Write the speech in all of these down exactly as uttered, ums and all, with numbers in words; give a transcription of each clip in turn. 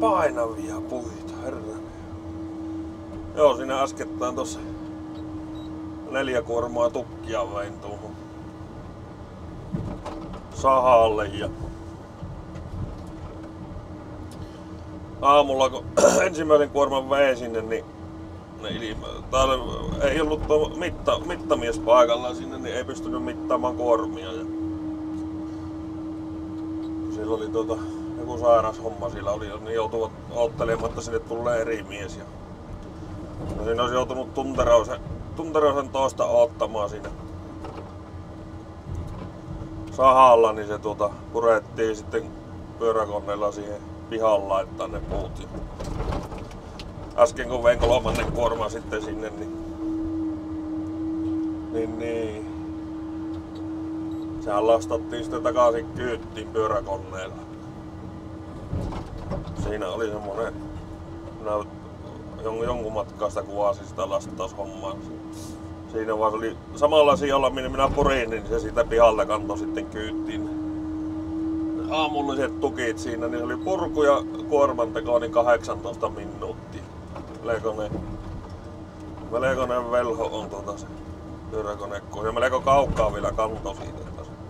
painavia puita, herra. Joo, siinä äskettäin tossa neljä kuormaa tukkia vein tuohon sahalle ja aamulla kun ensimmäisen kuorman vein sinne, niin ne ilme... täällä ei ollut tuo mitta, mittamies paikalla sinne, niin ei pystynyt mittaamaan kuormia. Ja sillä oli tuota, joku sairas homma sillä oli, niin joutuvat oottelemaan, että sinne tulee eri mies. Ja no siinä olisi joutunut tunteroisen, tunteroisen toista oottamaan siinä sahalla, niin se tuota, purettiin sitten pyöräkoneella siihen pihaan laittaa ne puut. Äsken kun vein kolmannen kuorman sitten sinne, niin, niin, niin sehän lastattiin sitten takaisin kyyttiin pyöräkoneella. Siinä oli semmonen, näyt, jonkun matkaa sitä kuvasi sitä lastaushommaa. Siinä vaan se oli samalla sijalla, minne minä purin, niin se siitä pihalle kantoi sitten kyyttiin. Aamulliset tukit siinä, niin oli purku ja kuormanteko niin kahdeksantoista minuuttia. Melkoinen, melkoinen velho on tuota se pyöräkonekko ja melko kaukaa vielä kanto siitä.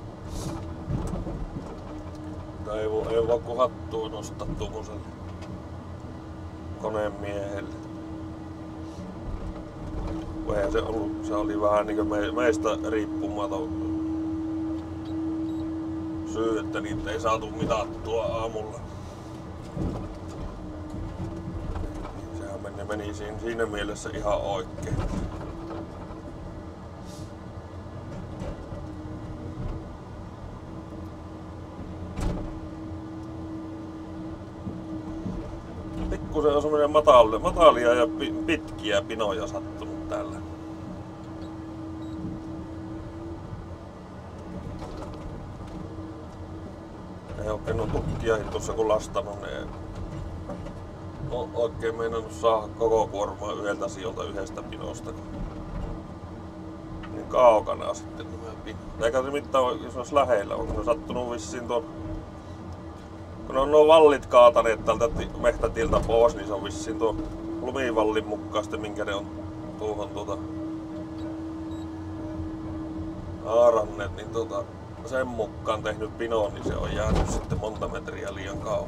Ei voi, ei voi kun hattua nostaa tuommoiselle koneen miehelle. Eihän se ollut, se oli vähän niinku me, meistä riippumaton syy, että niitä ei saatu mitattua aamulla. Sehän meni, meni siinä, siinä mielessä ihan oikein. Pikkusen on semmoinen matalia, matalia ja pitkiä pinoja sattunut tällä. Ei oikein nuo tukkiakin tuossa kun lastanut, niin on oikein meinannut saada koko kuormaa yhdeltä sieltä yhdestä pinosta. Niin kaukana sitten nämä pinot. Eikä se mitään, jos olisi lähellä, on ne sattunut vissiin tuon. Kun on nuo vallit kaataneet tältä mehtätiltä pois, niin se on vissiin tuo lumivallin mukaan sitten, minkä ne on tuohon tuota aaranneet, niin tuota sen mukaan tehnyt pinoon, niin se on jäänyt sitten monta metriä liian kauas.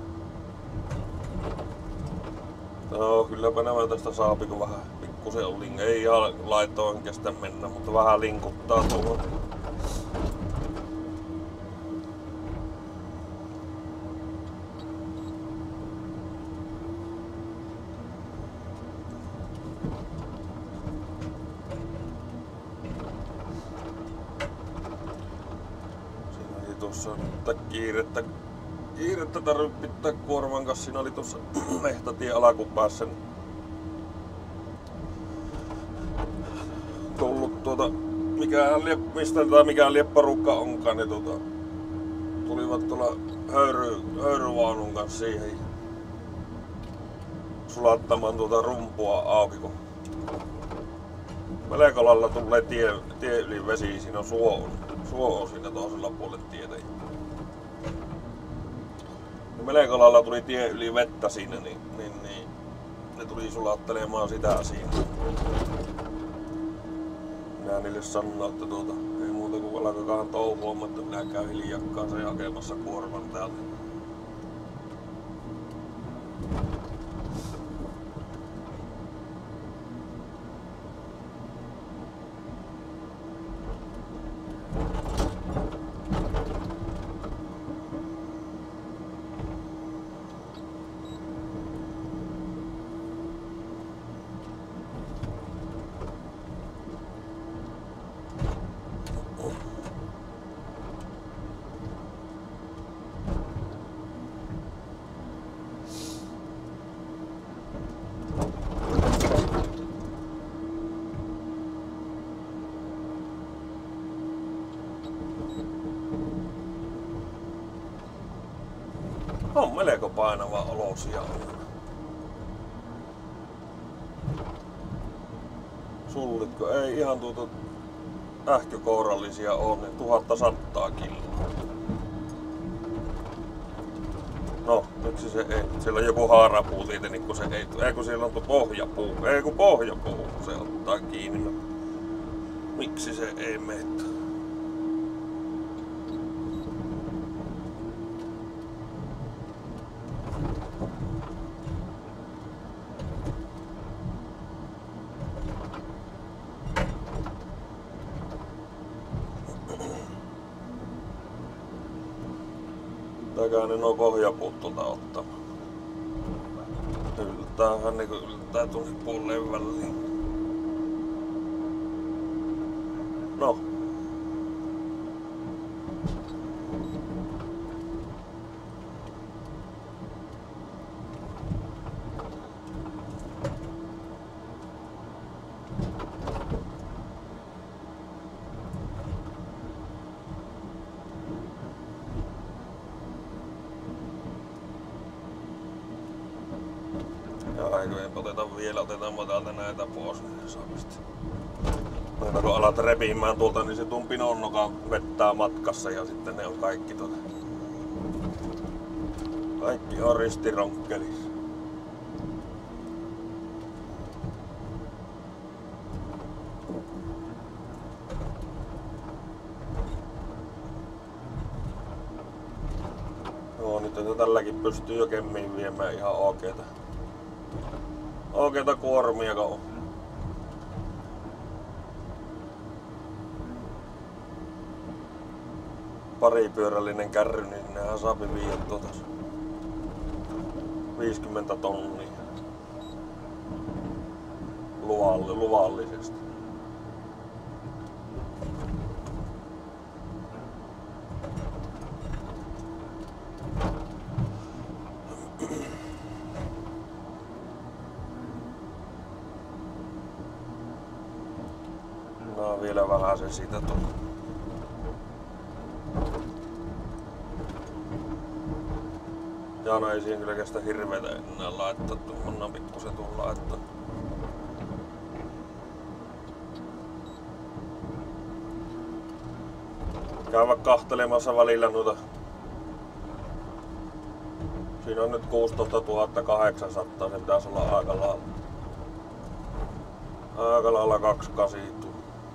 No kylläpä nämä tästä saapi, kun vähän pikkusen on link. Ei ihan laitoon kestä mennä, mutta vähän linkuttaa tuohon. Tuossa nyt kiirettä, kiirettä tarvitsi pitää kuorman kanssa. Siinä oli tuossa mehtätien alkupäässä tullut tuota, mikä, mistä tai mikä liepparukka onkaan, niin tuota, tulivat tuolla höyry, höyryvaunun kanssa siihen sulattamaan tuota rumpua auki, kun Melekolalla tulee tie, tie yli vesi, siinä on suo, suo on siinä toisella puolella tietä. Melekolalla tuli tie yli vettä siinä, niin, niin, niin ne tuli sulattelemaan sitä siinä. Minä niille sanoin, että tuota, ei muuta kuin alkakaahan touhuamaan, että minä käyn hiljakkaan sen hakemassa kuorman täältä. On melko painava olosia. Sullitko ei ihan tuota ähkökourallisia on, niin tuhatta sattaa kiloa. No, miksi se ei? Siellä on joku haarapuu tietenkin, kun se ei... Ei kun siellä on tuo pohjapuu. Ei kun pohjapuu, se ottaa kiinni. No. Miksi se ei mene? Pitääkää ne nuo pohjapuut tuolta ottaa. Yltäähän niinku yltää tuonne puoleen väliin. No. Eikö oteta vielä, otetaan täältä näitä pois, niin saa pistää. Aina kun alat repiimään tuolta, niin se tuon pinonnokan vettää matkassa ja sitten ne on kaikki tuota. Kaikki on ristironkkelissa. Joo, nyt tälläkin pystyy jo kemmiin viemään ihan oikeeta. Oikeeta kuormia kun on. Paripyörällinen kärry, niin nehän saa viedä tuota viisikymmentä tonnia Luvalli, luvallisesti. No vielä vähän se siitä tuli. Jaana ei siihen kyllä kestä hirveetä enää laittaa, tuohon pikkusen tulla laittaa. Käydä kahtelemassa välillä noita. Siinä on nyt kuusitoistatuhatta kahdeksansataa, se pitäisi olla aika lailla. Aika lailla kaksikymmentäkahdeksan.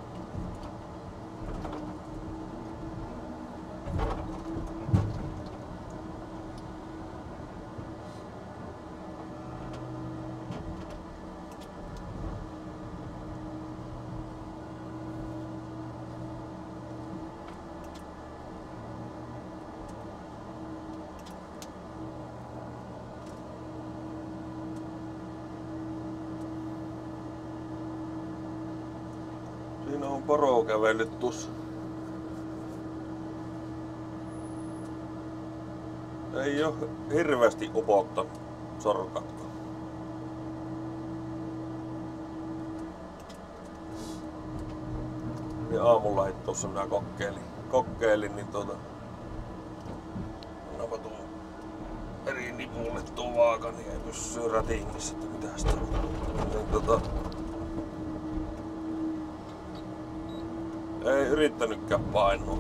Siinä on poro kävellyt tuossa. Ei oo hirveästi upottanut sorkatko. Ja aamulla heti tuossa minä kokeilin. Kokeilin niin tuota. Annapa tuon eri nipulle tuo vaaka, niin ei pysy rätingissä, että mitä sitä on. Niin tota. Ei yrittänytkään painua.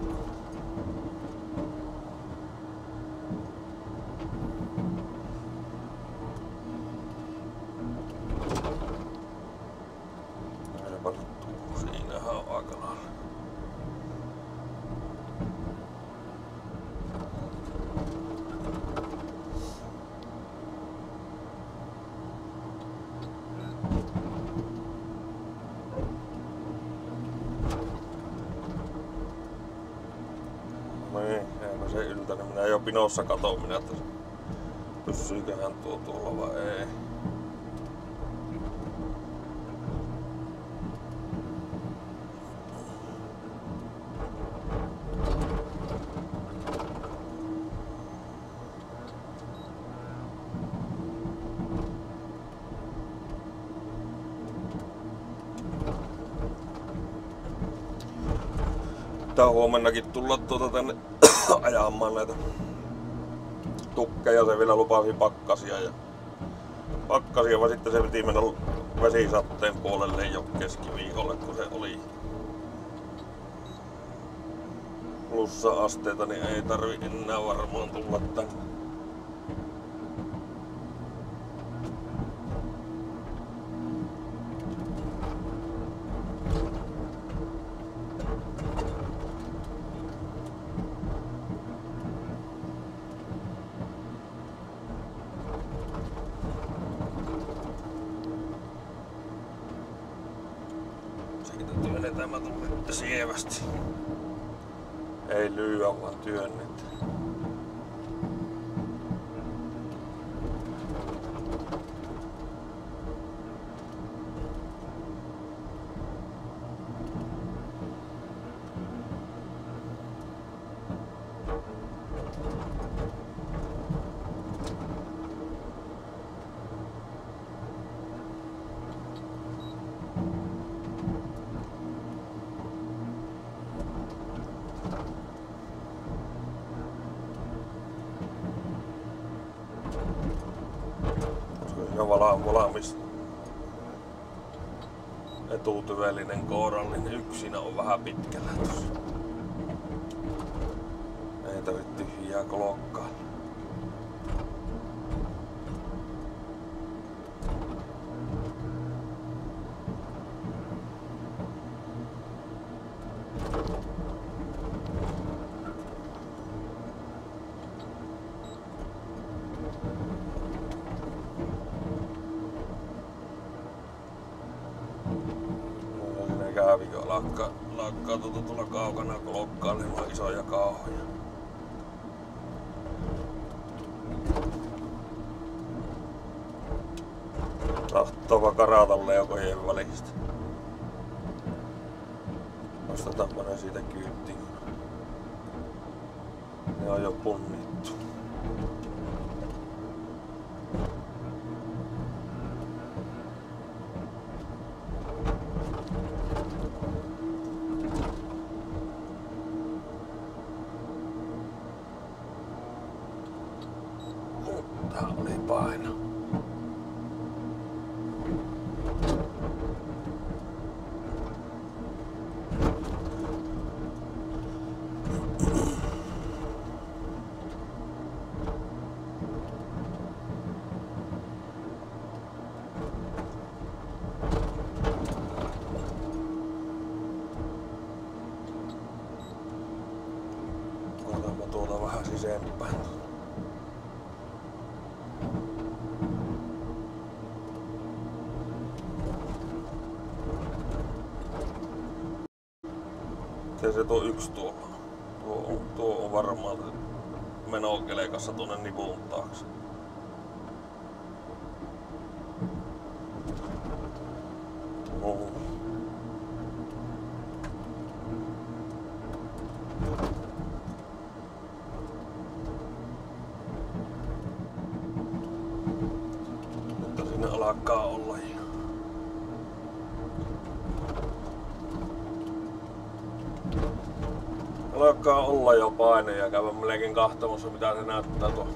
Eipä nyt tuu. Siinähän on aika lailla. Niin, eipä se yltänyt. Minä jo pinossa katon minä, että pysyyköhän tuo tuolla vai ei. Pitää huomennakin tulla tuota tänne ajamaan näitä tukkeja, se vielä lupasi pakkasia ja pakkasia, vaan sitten se piti mennä vesisatteen puolelle jo keskiviikolle, kun se oli plussa-asteita, niin ei tarvi enää varmaan tulla tänne. työnnetään, mä tulen sievästi. Ei lyö, vaan työnnetään. Ja valmis etutyvellinen kourallinen yksinä on vähän pitkällä tossa. Ei tarvitse tyhjää kolokkaa. Kävikö lakkaa, lakkaa tuota tuolla kaukana klokkailemaan isoja kauhoja. Tahtova karata leukojen välistä. Nostetaanpa ne siitä kyyttiin. Ne on jo punnittu. Tää oli paino. Otamme tuolta vähän sisempään. Ja se tuo yksi tuolla. Tuo on, tuo on varmaan menokelekassa tuonne nipun taakse. No. Mutta siinä alkaa olla. Alkaa olla jo paine ja käydä melkein kahtamassa mitä se näyttää tuo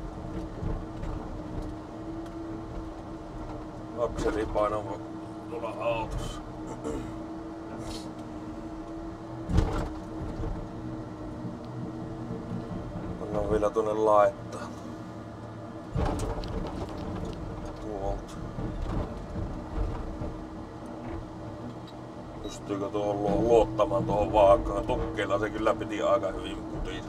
akselipaino tuolla autossa. Pannaan vielä tuonne laittaa. Tuolta. Pystyykö tuohon luottamaan tuohon vaakkaan? Tukkeilla se kyllä piti aika hyvin kutisa.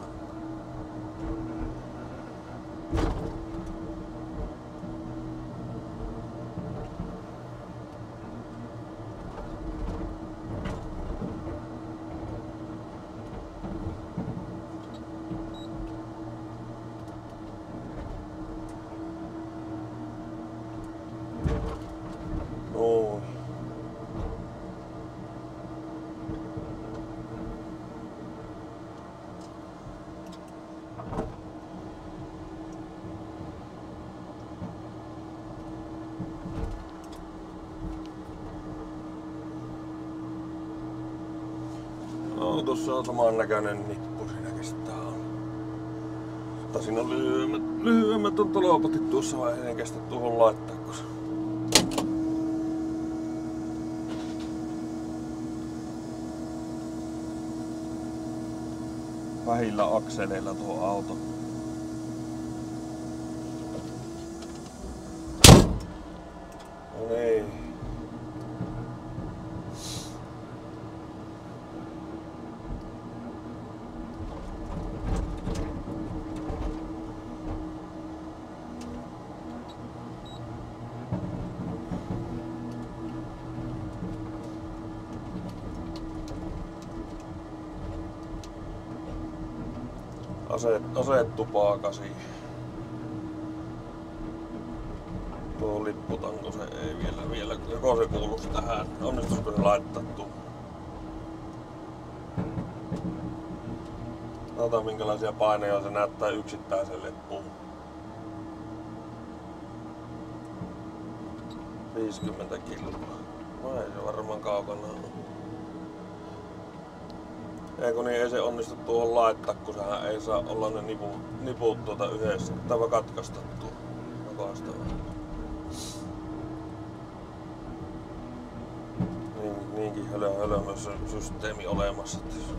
Noin. Autossa on samannäköinen nippu siinä kestää on. Mutta siinä on lyhyemmät, lyhyemmät on tolopatit tuossa vai ei kestä tuohon laittaa. Koska vähillä akseleilla tuo auto. No niin. Aseet, aseettu paakasi. Tuo lipputanko se ei vielä, vielä, joko se kuuluisi tähän, onnistuisiko se laittaa tuo? Katsotaan minkälaisia paineja se näyttää yksittäisen leppuun. viisikymmentä kiloa. No ei se varmaan kaukana ole. Eikö niin ei se onnistu tuohon laittaa, kun sehän ei saa olla ne niput, niput tuota yhdessä. Pitää vaan katkaista tuo. Niin, niinkin hölö, hölmössä systeemi olemassa.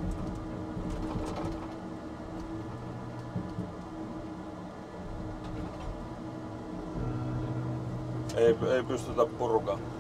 Ei, ei pystytä purkamaan.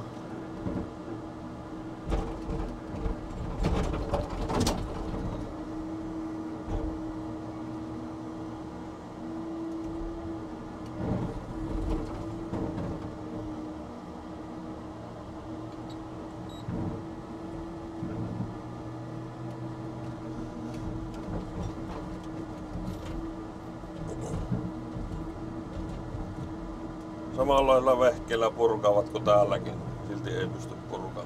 Samanlailla vehkeillä purkaavat kuin täälläkin, silti ei pysty purkaamaan.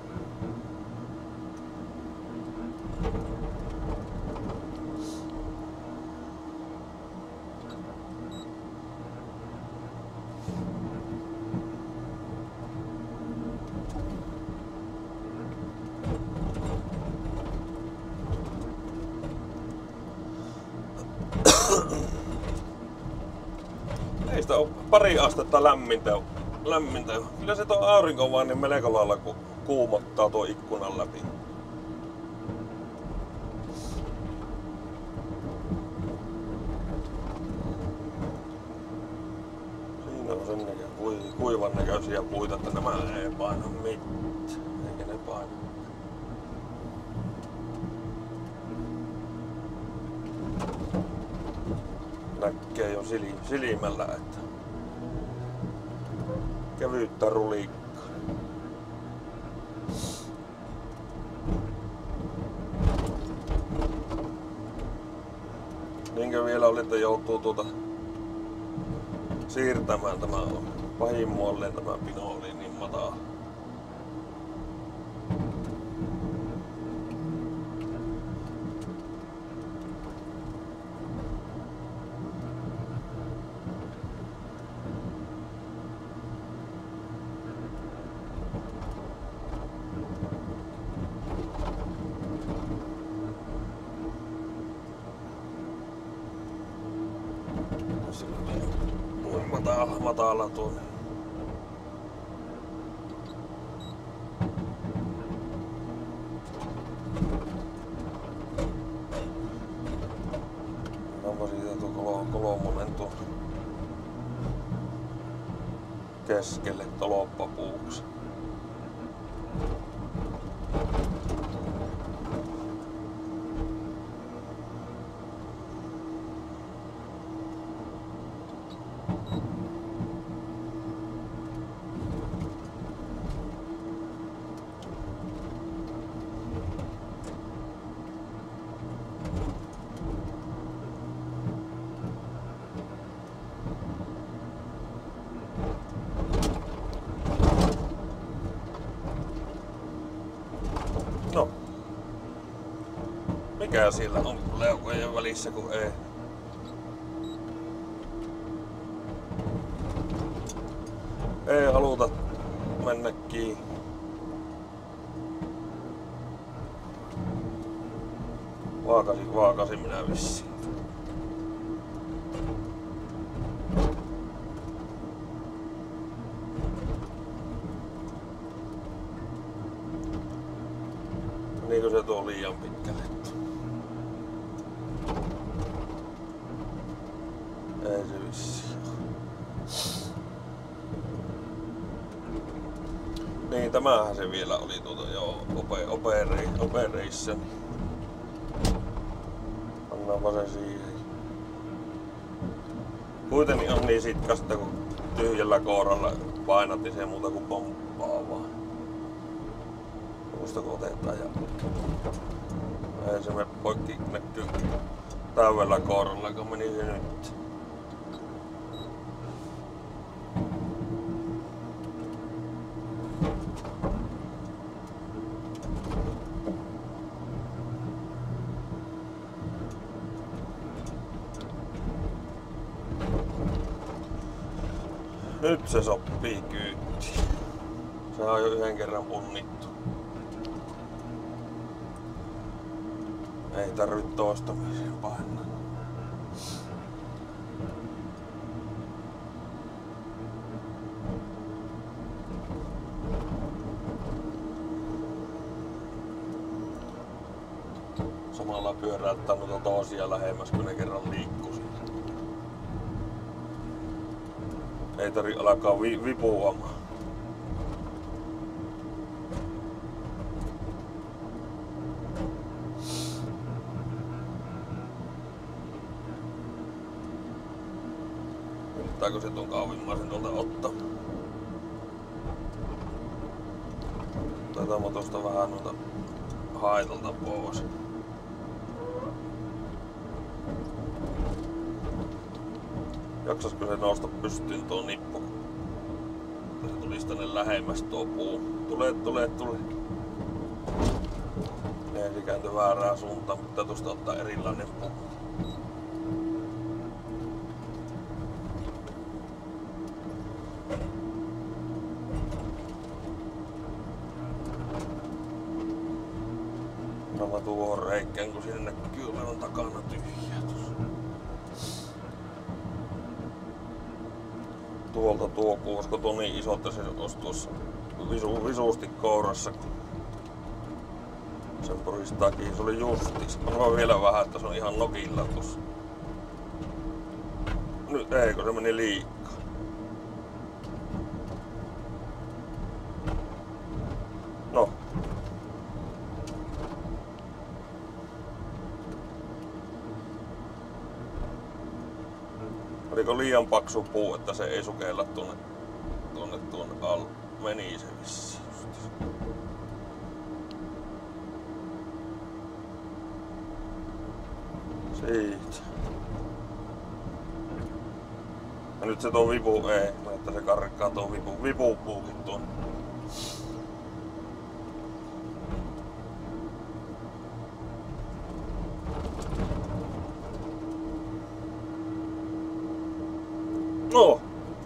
Ei sitä ole pari astetta lämmintä. lämmintä. Kyllä se tuo aurinko vaan niin melko lailla ku kuumottaa tuo ikkunan läpi. Siinä on sen näköisiä kuivan näköisiä puita, että nämä ei paina mitään. Eikä ne paina. Näkee jo silmällä, että kevyttä rulikkaa. Niinkö vielä oli, että joutuu tuota siirtämään tämä pahimmoilleen tämä pino oli niin matala. Matala, matala tuo. Onko siitä tuo kolmonen tuo keskelle toloppapuuksi. No. Mikä siellä on leukojen välissä kun ei? Ei haluta mennä kiinni. Vaakasi, vaakasi minä vissiin. Niinkö se tuo liian pitkälle? Ei se vissiin. Niin tämähän se vielä oli tuota joo Operation. Pannaanpa se siihen. Kuitenkin on niin sitkasta kun tyhjällä kouralla painat, niin se ei muuta kuin pomppaa vaan. Musta kun otetaan ja ei se mene poikki näkyy täydellä kohdalla, kun meni se nyt. Nyt se sopii kyytiin. Se on jo yhden kerran punnittu. Ei tarvitse toistamiseen painaa. Samalla pyöräyttää noita toisia lähemmäs, kun ne kerran liikkuu siinä. Ei tarvitse alkaa vi vipuamaan. Yrittääkö se tuon kaavimmaisen tuolta ottaa? Otetaan tuosta vähän noita haitalta pois. Jaksaisiko se nousta pystyyn tuo nippu? Se tulisi tänne lähemmäs tuo puu. Tule, tule, tule. Ei se kääntö väärään suuntaan, mutta tuosta ottaa erilainen puu. No mä tuohon reikkään, kun siinä näkyy olevan takana tyhjää tuossa. Tuolta tuo kuusko tuo niin iso, että se olisi tuossa visu, visuusti kourassa. Sen puristaa kiinni, se oli justiis. Mä vielä vähän, että se on ihan nokilla tuossa. Nyt ei, kun se meni liikaa. No. Oliko liian paksu puu, että se ei sukella tuonne, tuonne, tuonne alle? Meni se vissiin. Siitä. Ja nyt se tuo vipu, ei, että se karkkaa tuo vipu, vipupuukin tuonne. No.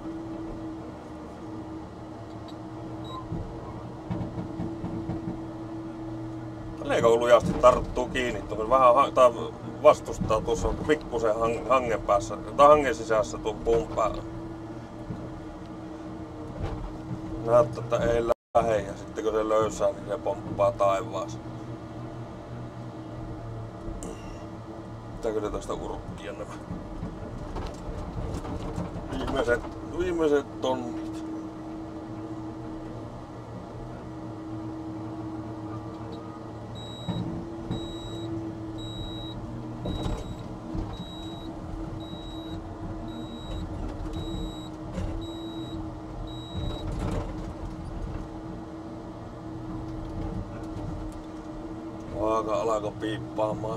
Leiko lujasti tarttuu kiinni tuohon vähän tai vastustaa tuossa pikkusen hang, hangen päässä tai hangen sisässä tuon puun päällä. Näyttää, että ei lähde ja sitten kun se löysää, niin se pomppaa taivaaseen. Pitääkö se tästä urkkia nämä viimeiset, viimeiset tonnit? Vaaka alkoi piippaamaan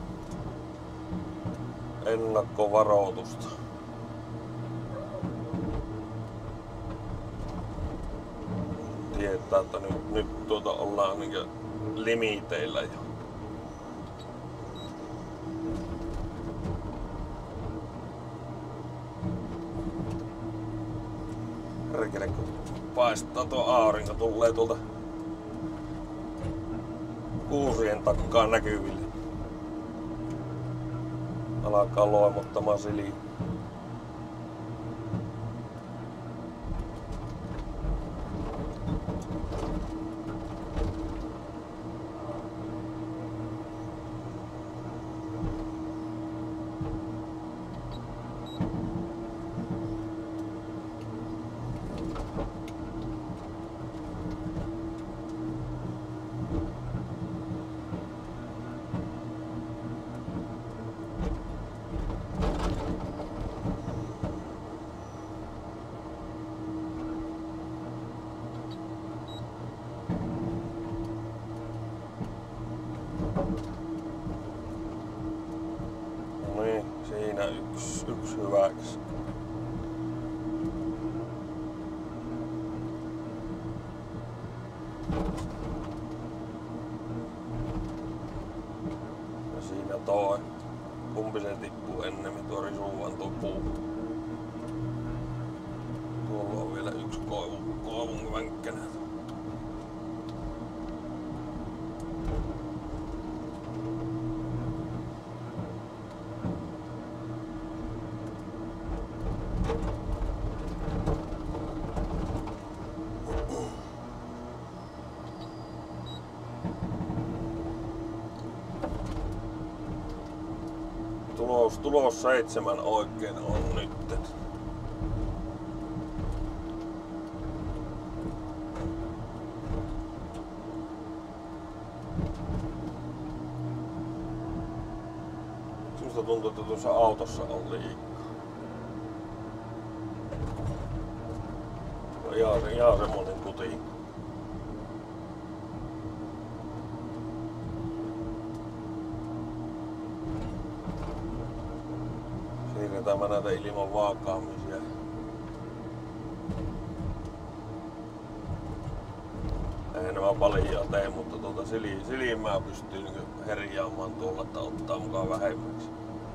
ennakkovaroitusta. Tietää, että nyt, nyt tuota ollaan niinkö limiteillä jo. Perkele, kun paistaa tuo aurinko, tulee tuolta kuusien takkaa näkyville. Alkaa loimottamaan siliin. kumpi se tippuu ennemmin tuo risuvan tuo puu. Tuolla on vielä yksi koivu, koivun vänkkänä. Tulos, tulos seitsemän oikein on nyt. Minusta tuntuu, että tuossa autossa on liikaa. Ihan, ihan semmonen kuti. Siirretään mä näitä ilman vaakaamisia. Eihän nämä paljaa tee, mutta tuota sili, silmää pystyy niin herjaamaan tuolla, että ottaa mukaan vähemmäksi.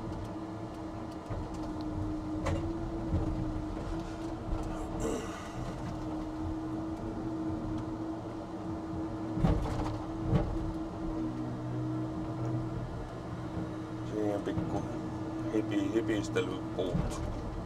Siihen pikku hipi, hipistely puuttuu.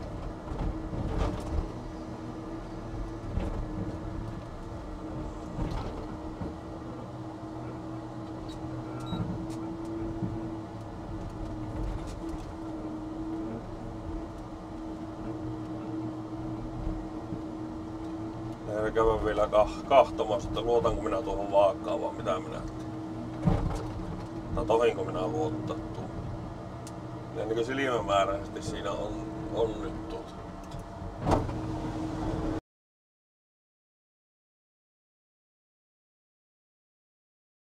Ja käydään vielä kah kahtomassa, että luotanko minä tuohon vaakkaan vai mitä minä teen. Tai tohinko minä luottaa tuohon. Ja niin silmämääräisesti siinä on, on nyt tuota.